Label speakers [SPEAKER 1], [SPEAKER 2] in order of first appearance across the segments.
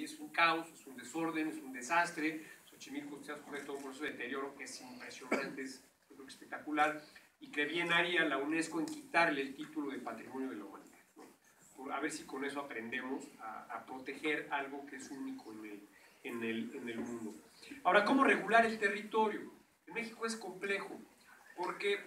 [SPEAKER 1] es un caos, es un desorden, es un desastre. Xochimilco está sujeto a un proceso de deterioro que es impresionante, es espectacular, y que bien haría la UNESCO en quitarle el título de Patrimonio de la Humanidad, ¿no? A ver si con eso aprendemos a proteger algo que es único en el mundo. Ahora, ¿cómo regular el territorio? En México es complejo, porque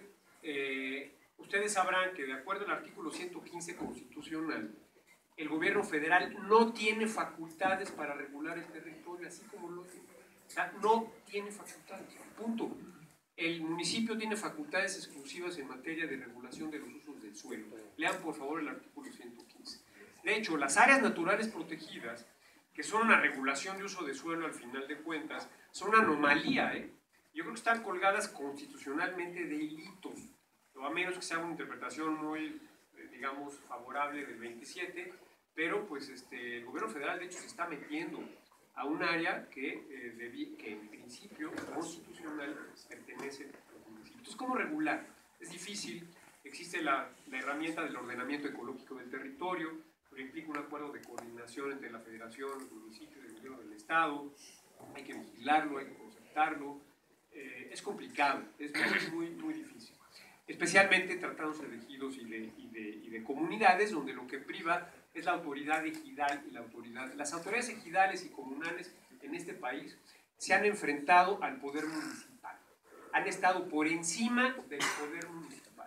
[SPEAKER 1] ustedes sabrán que de acuerdo al artículo 115 constitucional, el gobierno federal no tiene facultades para regular el territorio, así como lo tiene. O sea, no tiene facultades, punto. El municipio tiene facultades exclusivas en materia de regulación de los usos del suelo. Lean por favor el artículo 115. De hecho, las áreas naturales protegidas, que son una regulación de uso de suelo al final de cuentas, son una anomalía, ¿eh? Yo creo que están colgadas constitucionalmente de delitos, o a menos que sea una interpretación muy, digamos, favorable del 27, pero pues el gobierno federal de hecho se está metiendo a un área que en principio constitucional pertenece a los municipios. Entonces, ¿cómo regular? Es difícil, existe la herramienta del ordenamiento ecológico del territorio, pero implica un acuerdo de coordinación entre la federación, los municipios y el gobierno del estado, hay que vigilarlo, hay que concertarlo, es complicado, es muy difícil, especialmente tratándose de ejidos y de comunidades donde lo que priva es la autoridad ejidal y la autoridad. Las autoridades ejidales y comunales en este país se han enfrentado al poder municipal, han estado por encima del poder municipal.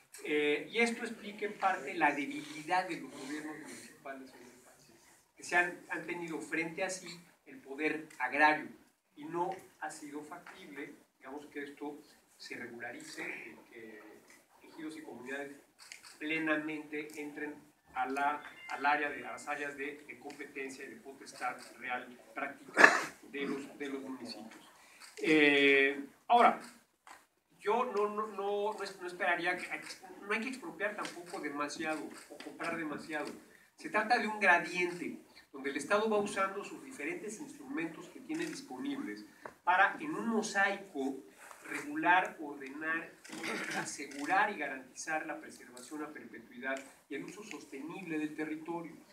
[SPEAKER 1] Y esto explica en parte la debilidad de los gobiernos municipales en el país, que han tenido frente a sí el poder agrario y no ha sido factible, digamos, que esto se regularice, que ejidos y comunidades plenamente entren al área a las áreas de competencia y de potestad real práctica de los municipios. Ahora, yo no esperaría que no hay que expropiar tampoco demasiado o comprar demasiado. Se trata de un gradiente donde el Estado va usando sus diferentes instrumentos que tiene disponibles para, en un mosaico, regular, ordenar, asegurar y garantizar la preservación a perpetuidad y el uso sostenible del territorio.